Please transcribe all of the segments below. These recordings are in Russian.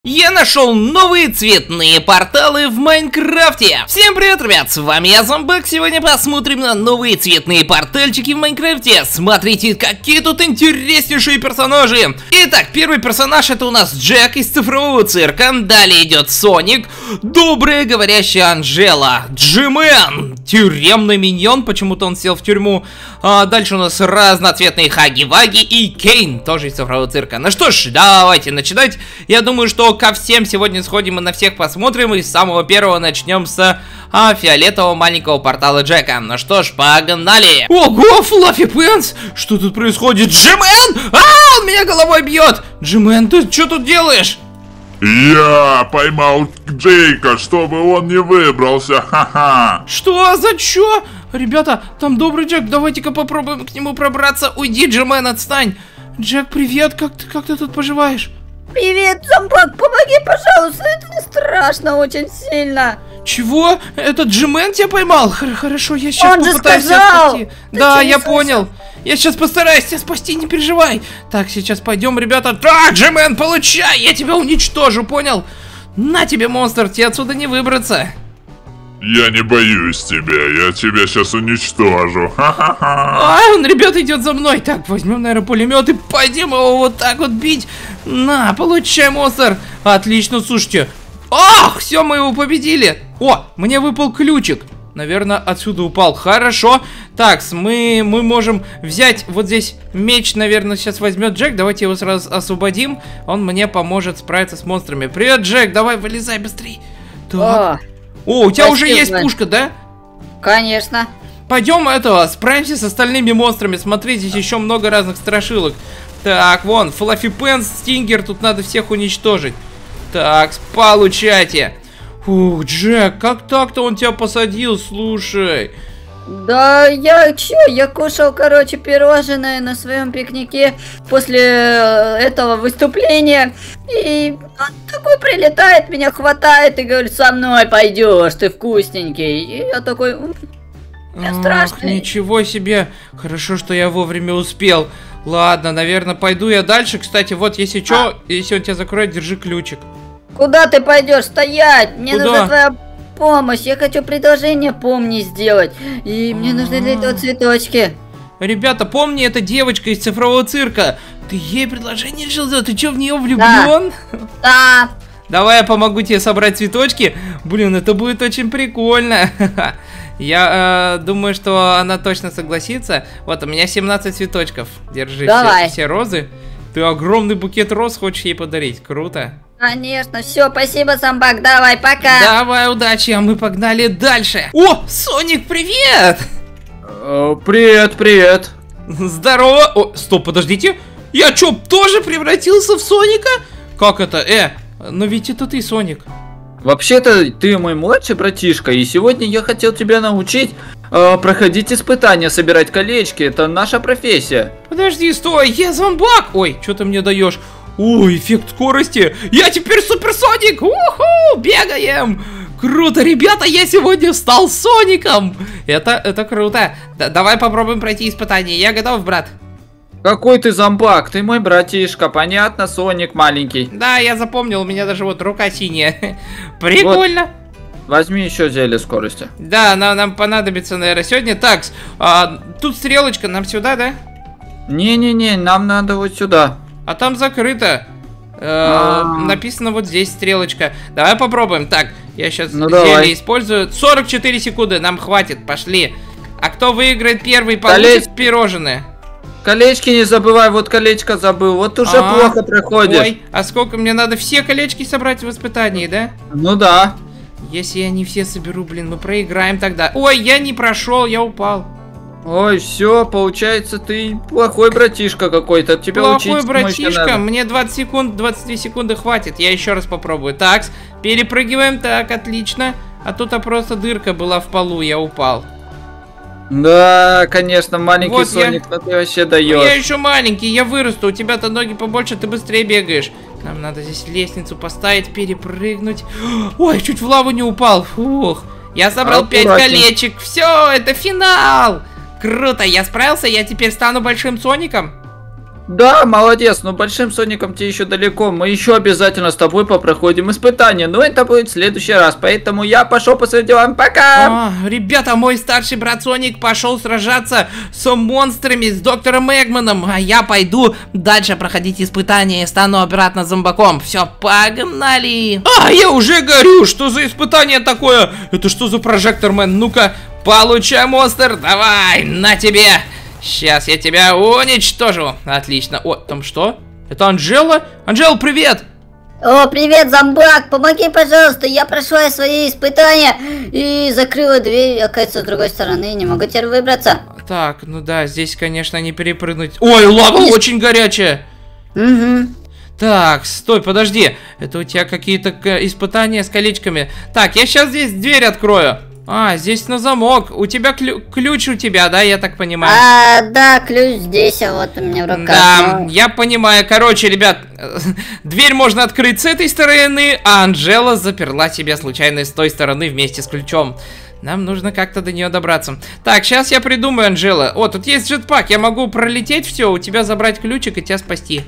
Я нашел новые цветные порталы в Майнкрафте. Всем привет, ребят, с вами я, Зомбак. Сегодня посмотрим на новые цветные портальчики в Майнкрафте. Смотрите, какие тут интереснейшие персонажи. Итак, первый персонаж это у нас Джек из цифрового цирка. Далее идет Соник, добрая говорящая Анжела, Джимен, тюремный миньон, почему-то он сел в тюрьму. Дальше у нас разноцветные Хаги-Ваги и Кейн, тоже из цифрового цирка. Ну что ж, давайте начинать. Я думаю, что ко всем сегодня сходим и на всех посмотрим. И с самого первого начнем с фиолетового маленького портала Джека. Ну что ж, погнали. Ого, Флаффи Пенс! Что тут происходит? Джимен! Он меня головой бьет! Джимен, ты что тут делаешь? Я поймал Джейка, чтобы он не выбрался, ха-ха. Что? За чё? Ребята, там добрый Джек, давайте-ка попробуем к нему пробраться. Уйди, Джимен, отстань. Джек, привет, как ты тут поживаешь? Привет, Зомбак, помоги, пожалуйста, это не страшно очень сильно. Чего? Этот Джимен тебя поймал? Хорошо, я сейчас попытаюсь тебя спасти. Да, я понял. Я сейчас постараюсь тебя спасти, не переживай. Так, сейчас пойдем, ребята. Так, Джимен, получай, я тебя уничтожу, понял? На тебе, монстр, тебе отсюда не выбраться. Я не боюсь тебя, я тебя сейчас уничтожу, ха-ха-ха. Он, ребята, идет за мной. Так, возьмем, наверное, пулемет и пойдем его вот так вот бить. На, получай, монстр. Отлично, слушайте. Ах, все, мы его победили. О, мне выпал ключик. Наверное, отсюда упал. Хорошо. Так, мы можем взять вот здесь меч, наверное, сейчас возьмет Джек. Давайте его сразу освободим. Он мне поможет справиться с монстрами. Привет, Джек, давай вылезай быстрей. Так. О, у тебя уже есть пушка, да? Конечно. Пойдем справимся с остальными монстрами. Смотри, здесь еще много разных страшилок. Так, вон, Флаффи Пенс, Стингер, тут надо всех уничтожить. Так, получайте. Ух, Джек, как так-то он тебя посадил, слушай. Да, я кушал, короче, пирожное на своем пикнике после этого выступления. И он такой прилетает, меня хватает и говорит, со мной пойдешь, ты вкусненький. И я такой, мне страшно. Ничего себе, хорошо, что я вовремя успел. Ладно, наверное, пойду я дальше. Кстати, вот, если что, если он тебя закроет, держи ключик. Куда ты пойдешь? Стоять! Мне нужна твоя помощь. Я хочу предложение помни сделать. И мне нужны для этого цветочки. Ребята, помни, это девочка из цифрового цирка. Ты ей предложение решил сделать? Ты что, в нее влюблен? Да. Давай я помогу тебе собрать цветочки. Блин, это будет очень прикольно. Я думаю, что она точно согласится. Вот, у меня 17 цветочков. Держи все розы. Ты огромный букет роз хочешь ей подарить. Круто. Конечно, все, спасибо, Зомбак, давай, пока. Давай, удачи, а мы погнали дальше. О, Соник, привет! Привет. Здорово. О, стоп, подождите. Я что, тоже превратился в Соника? Как это? Но ведь это ты, Соник. Вообще-то ты мой младший братишка, и сегодня я хотел тебя научить проходить испытания, собирать колечки. Это наша профессия. Подожди, стой, я Зомбак. Ой, что ты мне даешь? О, эффект скорости. Я теперь суперсоник. Уху, бегаем. Круто, ребята, я сегодня стал Соником. Это круто. Давай попробуем пройти испытание. Я готов, брат. Какой ты Зомбак? Ты мой братишка, понятно, Соник маленький. Да, я запомнил, у меня даже вот рука синяя. Прикольно. Вот. Возьми еще зелье скорости. Да, нам понадобится, наверное, сегодня. Так, тут стрелочка, нам сюда, да? Не-не-не, нам надо вот сюда. А там закрыто. Написано вот здесь стрелочка. Давай попробуем. Так, я сейчас зелье использую. 44 секунды, нам хватит, пошли. А кто выиграет первый, получит пирожное. Колечки не забывай, вот колечко забыл, вот уже плохо проходишь. Ой, а сколько мне надо все колечки собрать в испытании, да? Ну да. Если я не все соберу, блин, мы проиграем тогда. Ой, я не прошел, я упал. Ой, все, получается, ты плохой братишка какой-то. Тебя плохой братишка, мне 22 секунды хватит. Я еще раз попробую. Так, перепрыгиваем, так, отлично. А тут просто дырка была в полу, я упал. Да, конечно, маленький вот Соник, но ты вообще даешь. Я еще маленький, я вырасту, у тебя-то ноги побольше, ты быстрее бегаешь. Нам надо здесь лестницу поставить, перепрыгнуть. Ой, чуть в лаву не упал. Фух, я собрал 5 колечек, все, это финал. Круто, я справился, я теперь стану большим Соником. Да, молодец, но большим Соником тебе еще далеко. Мы еще обязательно с тобой попроходим испытания, но это будет в следующий раз. Поэтому я пошел по своим делам. Пока! Ребята, мой старший брат Соник пошел сражаться с монстрами, с доктором Эгманом. А я пойду дальше проходить испытания и стану обратно зомбаком. Все, погнали! Я уже горю! Что за испытание такое? Это что за прожектормен? Ну-ка, получай, монстр! Давай, на тебе! Сейчас я тебя уничтожу. Отлично. О, там что? Это Анжела? Анжела, привет! О, привет, зомбак, помоги, пожалуйста, я прошла свои испытания и закрыла дверь, оказывается, с другой стороны, не могу теперь выбраться. Так, ну да, здесь, конечно, не перепрыгнуть. Ой, лава очень горячая. Угу. Так, стой, подожди. Это у тебя какие-то испытания с колечками. Так, я сейчас здесь дверь открою. Здесь на замок. У тебя ключ у тебя, да, я так понимаю? Да, ключ здесь, а вот у меня в руках. Да, я понимаю. Короче, ребят, дверь можно открыть с этой стороны, а Анжела заперла себя случайно с той стороны вместе с ключом. Нам нужно как-то до нее добраться. Так, сейчас я придумаю, Анжела. О, тут есть джетпак, я могу пролететь все, у тебя забрать ключик и тебя спасти.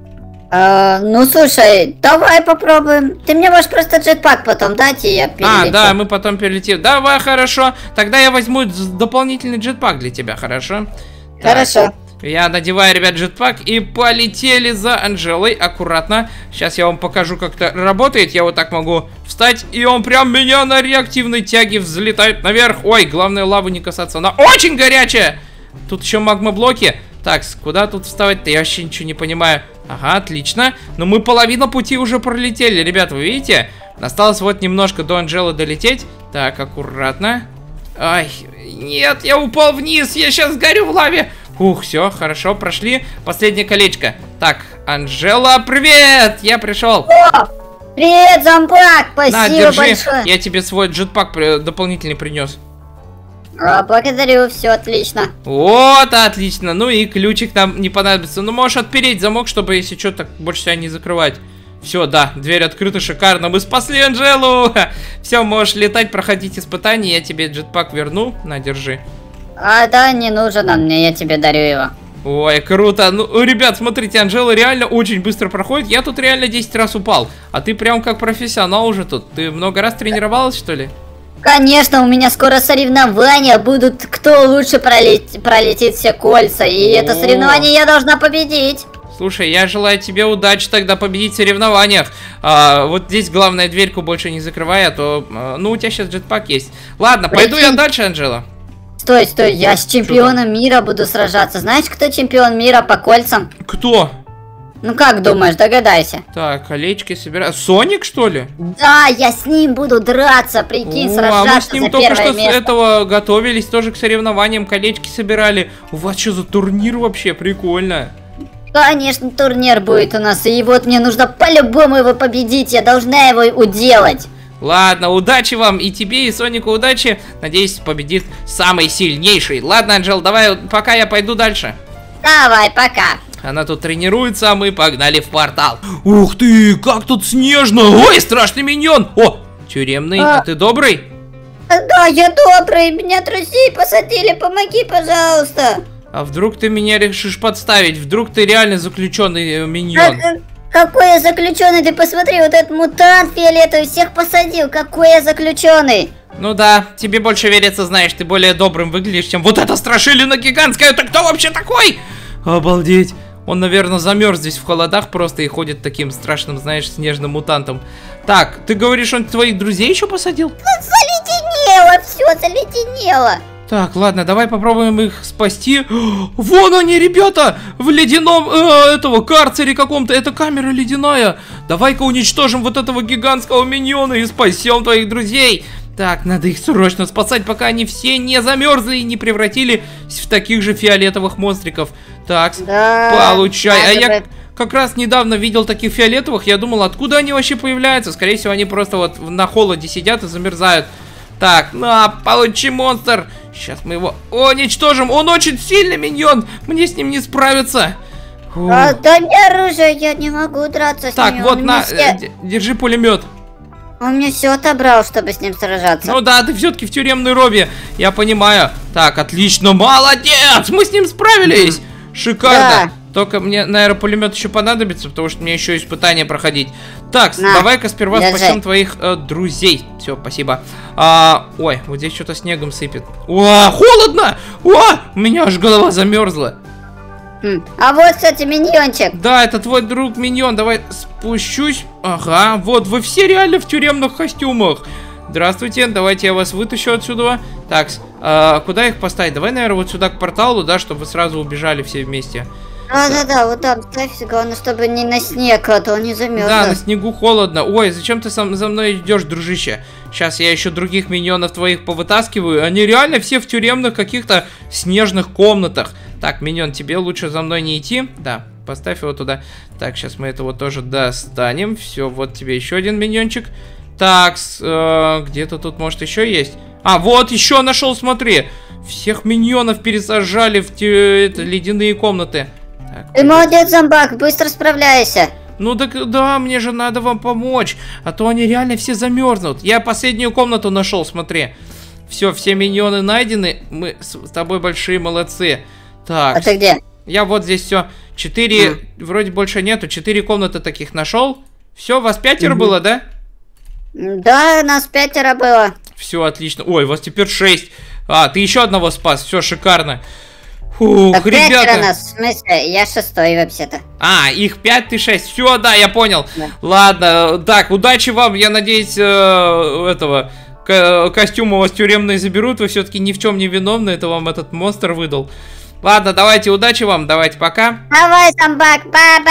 Ну слушай, давай попробуем. Ты мне можешь просто джетпак потом дать, и я перелечу. Да, мы потом перелетим. Давай, хорошо. Тогда я возьму дополнительный джетпак для тебя, хорошо? Хорошо. Так, я надеваю, ребят, джетпак и полетели за Анжелой. Аккуратно. Сейчас я вам покажу, как это работает. Я вот так могу встать, и он прям меня на реактивной тяге взлетает наверх. Ой, главное лавы не касаться. Она очень горячая. Тут еще магмоблоки. Так, куда тут вставать-то? Я вообще ничего не понимаю. Ага, отлично. Но мы половину пути уже пролетели, ребят, вы видите? Осталось вот немножко до Анжелы долететь. Так, аккуратно. Ай, нет, я упал вниз, я сейчас горю в лаве. Ух, все, хорошо, прошли. Последнее колечко. Так, Анжела, привет! Я пришел. О, привет, зомбак, спасибо На, держи. большое. Я тебе свой джетпак дополнительный принес. Благодарю, все отлично. Вот, отлично. Ну и ключик нам не понадобится. Ну, можешь отпереть замок, чтобы, если что, так больше себя не закрывать. Все, да, дверь открыта, шикарно. Мы спасли Анжелу. Все, можешь летать, проходить испытания. Я тебе джетпак верну. На, держи. Да, не нужен он мне, я тебе дарю его. Ой, круто. Ну, ребят, смотрите, Анжела реально очень быстро проходит. Я тут реально 10 раз упал. А ты прям как профессионал уже тут. Ты много раз тренировалась, что ли? Конечно, у меня скоро соревнования будут, кто лучше пролетит все кольца. И это соревнование я должна победить. Слушай, я желаю тебе удачи тогда победить в соревнованиях. Вот здесь главное дверьку больше не закрывай, а то... ну, у тебя сейчас джетпак есть. Ладно, пойду я дальше, Анжела. Стой, я с чемпионом мира буду сражаться. Знаешь, кто чемпион мира по кольцам? Кто? Ну как думаешь, догадайся. Так, колечки собираю. Соник, что ли? Да, я с ним буду драться, прикинь, сражаться мы с ним за только первое что место. с этого готовились, тоже к соревнованиям, колечки собирали. У вас что за турнир вообще? Прикольно. Конечно, турнир будет у нас, и вот мне нужно по-любому его победить, я должна его уделать. Ладно, удачи вам, и тебе, и Сонику удачи. Надеюсь, победит самый сильнейший. Ладно, Анжел, давай, пока я пойду дальше. Давай, пока. Она тут тренируется, а мы погнали в портал. Ух ты, как тут снежно. Ой, страшный миньон. О, тюремный, а ты добрый? Да, я добрый, меня друзей посадили, помоги, пожалуйста. А вдруг ты меня решишь подставить? Вдруг ты реально заключенный миньон? Какой я заключенный? Ты посмотри, вот этот мутант фиолетовый всех посадил. Какой я заключенный? Ну да, тебе больше верится, знаешь, ты более добрым выглядишь, чем вот эта страшилина гигантская. Это кто вообще такой? Обалдеть. Он, наверное, замерз здесь в холодах просто и ходит таким страшным, знаешь, снежным мутантом. Так, ты говоришь, он твоих друзей еще посадил? Заледенело, все, заледенело. Так, ладно, давай попробуем их спасти. Вон они, ребята, в ледяном этого карцере каком-то. Это камера ледяная. Давай-ка уничтожим вот этого гигантского миньона и спасем твоих друзей. Так, надо их срочно спасать, пока они все не замерзли и не превратились в таких же фиолетовых монстриков. Так, да, получай. А я как раз недавно видел таких фиолетовых. Я думал, откуда они вообще появляются. Скорее всего, они просто вот на холоде сидят и замерзают. Так, на, получи, монстр. Сейчас мы его уничтожим. Он очень сильный миньон. Мне с ним не справиться. Дай мне оружие, я не могу драться с ним. Так, вот на, держи пулемет. Он мне все отобрал, чтобы с ним сражаться. Ну да, ты все-таки в тюремной робе, я понимаю. Так, отлично, молодец, мы с ним справились. Шикарно. Да. Только мне, наверное, пулемет еще понадобится, потому что мне еще испытания проходить. Так, На, давай-ка сперва держи. спасем твоих друзей. Все, спасибо. Ой, вот здесь что-то снегом сыпет. О, холодно! О, у меня аж голова замерзла. А вот, кстати, миньончик. Да, это твой друг Миньон. Давай спущусь. Ага, вот, вы все реально в тюремных костюмах. Здравствуйте, давайте я вас вытащу отсюда. Так, куда их поставить? Давай, наверное, вот сюда к порталу, да, чтобы вы сразу убежали все вместе. Да, вот там ставь, главное, чтобы не на снег, а то не замерз. Да, на снегу холодно. Ой, зачем ты за мной идешь, дружище? Сейчас я еще других миньонов твоих повытаскиваю. Они реально все в тюремных каких-то снежных комнатах. Так, миньон, тебе лучше за мной не идти. Да, поставь его туда. Так, сейчас мы этого тоже достанем. Все, вот тебе еще один миньончик. Так, где-то тут, может, еще есть? А, вот, еще нашел, смотри. Всех миньонов пересажали в ледяные комнаты. Так, Ты молодец, зомбак, быстро справляйся. ну так да, мне же надо вам помочь, а то они реально все замерзнут. Я последнюю комнату нашел, смотри. Все миньоны найдены, мы с тобой большие молодцы. Так. А ты где? Я вот здесь все. 4, вроде больше нету, 4 комнаты таких нашел. Все, вас 5 было, да? Да, нас 5 было. Все, отлично. Ой, вас теперь 6. А, ты еще одного спас, все, шикарно. Фух, Так 5 ребята. нас, в смысле, я 6-й вообще-то. А, их 5, ты 6. Все, да, я понял. Да. Ладно, так, удачи вам. Я надеюсь, костюм у вас тюремный заберут. Вы все-таки ни в чем не виновны. Это вам этот монстр выдал. Ладно, давайте, удачи вам. Давайте, пока. Давай, зомбак,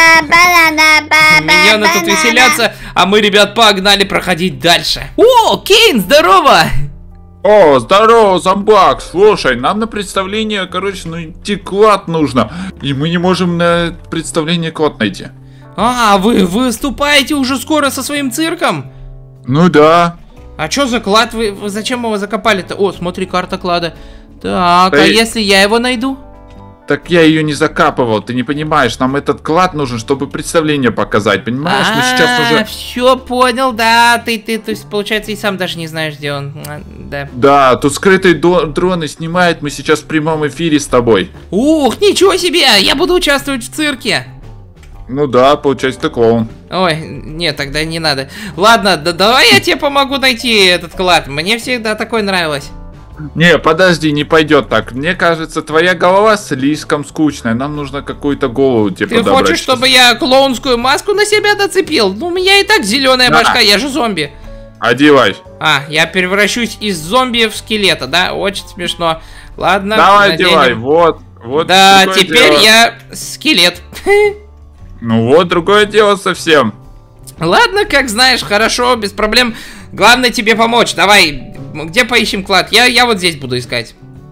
Миньоны тут веселятся, а мы, ребят, погнали проходить дальше. О, Кейн, здорово! О, здорово, зомбак. Слушай, нам на представление, короче, ну идти клад нужно. И мы не можем на представление клад найти. А, вы выступаете уже скоро со своим цирком? Ну да. А что за клад? Вы зачем его закопали-то? О, смотри, карта клада. Так, Да а и- если я его найду? Так я ее не закапывал, ты не понимаешь, нам этот клад нужен, чтобы представление показать, понимаешь? Мы сейчас уже... все понял, да. Ты, то есть, получается, и сам даже не знаешь, где он. Да. Да, тут скрытые дроны снимают, мы сейчас в прямом эфире с тобой. Ух, ничего себе! Я буду участвовать в цирке. Ну да, получается, ты клоун. Ой, нет, тогда не надо. Ладно, давай я тебе помогу найти этот клад. Мне всегда такой нравилось. Не, подожди, не пойдет так. Мне кажется, твоя голова слишком скучная. Нам нужно какую-то голову тебе Ты подобрать. хочешь, чтобы я клоунскую маску на себя нацепил? Ну, у меня и так зеленая Да. башка, я же зомби. Одевай. А, я превращусь из зомби в скелета, да? Очень смешно. Ладно, Давай, наденем. одевай. Вот. Да, другое теперь дело. я скелет. Ну вот, другое дело совсем. Ладно, как знаешь, хорошо, без проблем. Главное тебе помочь. Давай, где поищем клад? Я вот здесь буду искать.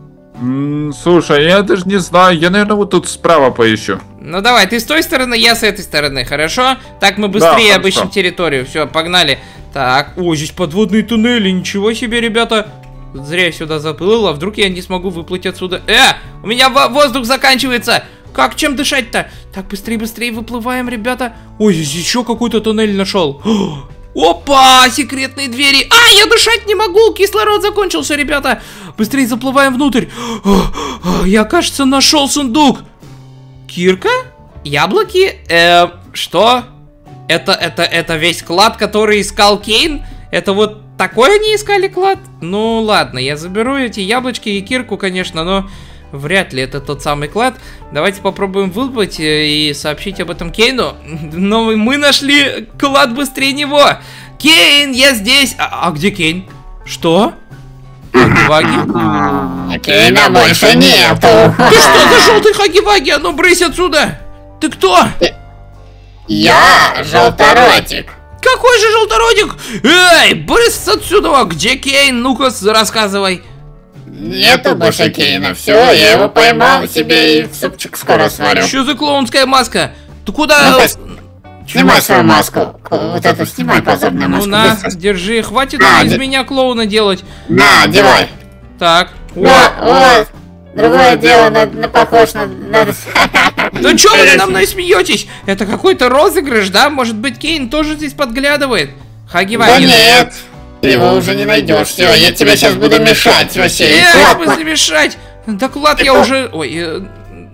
Слушай, я даже не знаю. Я, наверное, вот тут справа поищу. Ну давай, ты с той стороны, я с этой стороны, хорошо? Так мы быстрее хорошо. обыщем территорию. Все, погнали. Так, ой, здесь подводные туннели, ничего себе, ребята. Зря я сюда заплыл, а вдруг я не смогу выплыть отсюда. У меня воздух заканчивается. Как, чем дышать-то? Так, быстрее выплываем, ребята. Ой, здесь еще какой-то туннель нашел. Опа, секретные двери. Я дышать не могу, кислород закончился, ребята. Быстрее заплываем внутрь. Я, кажется, нашел сундук. Кирка? Яблоки? Что? Это весь клад, который искал Кейн? Это вот такой они искали клад? Ну ладно, я заберу эти яблочки и кирку, конечно, но вряд ли это тот самый клад. Давайте попробуем выплыть и сообщить об этом Кейну. Но мы нашли клад быстрее него. Кейн, я здесь. А где Кейн? Что? Хаги-Ваги? Кейна больше нету. Ты что за желтый Хаги-Ваги? А ну брысь отсюда! Ты кто? Я желторотик. Какой же желторотик? Эй, брысь отсюда! Где Кейн? Ну-ка, рассказывай. Нету больше Кейна, все, я его поймал себе и в супчик скоро сварю. Что за клоунская маска? Ты куда? Снимай свою маску. Вот эту снимай позорную Ну маску. на, быстро. держи, хватит На, из де- меня клоуна делать. На, одевай. Так. Да, вот. Другое дело, похож на... Да чё вы надо мной смеетесь? Это какой-то розыгрыш, да? Может быть, Кейн тоже здесь подглядывает? Да Хаги-Ваги. нет, ты его уже не найдешь. Все, я тебе сейчас буду мешать вообще. В смысле мешать? Да клад я уже... Ой,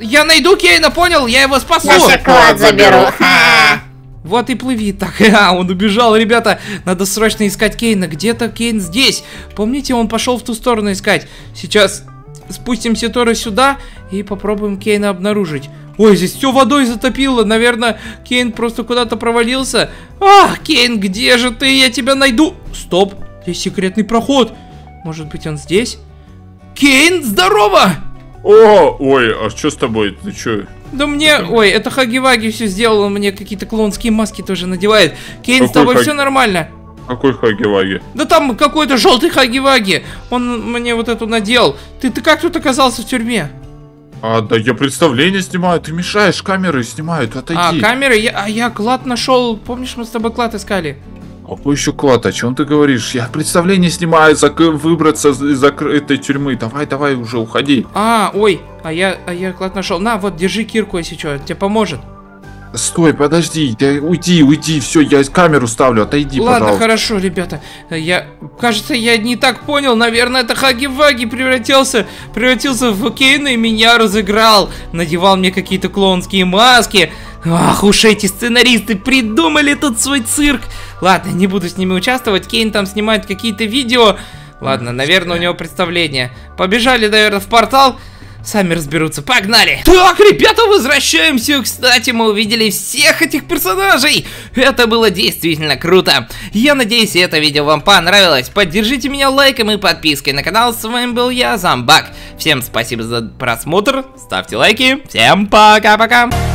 Я найду Кейна, понял? Я его спасу. Я шоколад заберу. Вот и плыви. Так, он убежал, ребята. Надо срочно искать Кейна. Где-то Кейн здесь. Помните, он пошел в ту сторону искать. Сейчас спустимся тоже сюда и попробуем Кейна обнаружить. Ой, здесь все водой затопило. Наверное, Кейн просто куда-то провалился. Кейн, где же ты? Я тебя найду. Стоп, здесь секретный проход. Может быть, он здесь? Кейн, здорово! Ой, а что с тобой? Ты чё? Да мне... Ой, это Хаги-Ваги все сделал. Он мне какие-то клонские маски тоже надевает. Кейн, с тобой все нормально? Какой Хаги-Ваги? Да там какой-то желтый Хаги-Ваги. Он мне вот эту надел. Ты как тут оказался в тюрьме? Да я представление снимаю. Ты мешаешь, камеры снимают. Отойди. Камеры? Я клад нашел. Помнишь, мы с тобой клад искали? Какой еще клад? О чем ты говоришь? Я представление снимаю, выбраться из этой тюрьмы. Давай, уже уходи. Ой, я клад нашел. На, вот, держи кирку, если что, тебе поможет. Стой, подожди, уйди, все, я камеру ставлю, отойди, Ладно, пожалуйста. хорошо, ребята. Кажется, я не так понял. Наверное, это Хаги-Ваги превратился в Кейна и меня разыграл. Надевал мне какие-то клоунские маски. Ах уж эти сценаристы придумали тут свой цирк. Ладно, не буду с ними участвовать. Кейн там снимает какие-то видео. Ладно, наверное, у него представление. Побежали, наверное, в портал. Сами разберутся, погнали! Так, ребята, возвращаемся. Кстати, мы увидели всех этих персонажей. Это было действительно круто. Я надеюсь, это видео вам понравилось. Поддержите меня лайком и подпиской на канал. С вами был я, Зомбак. Всем спасибо за просмотр. Ставьте лайки. Всем пока-пока.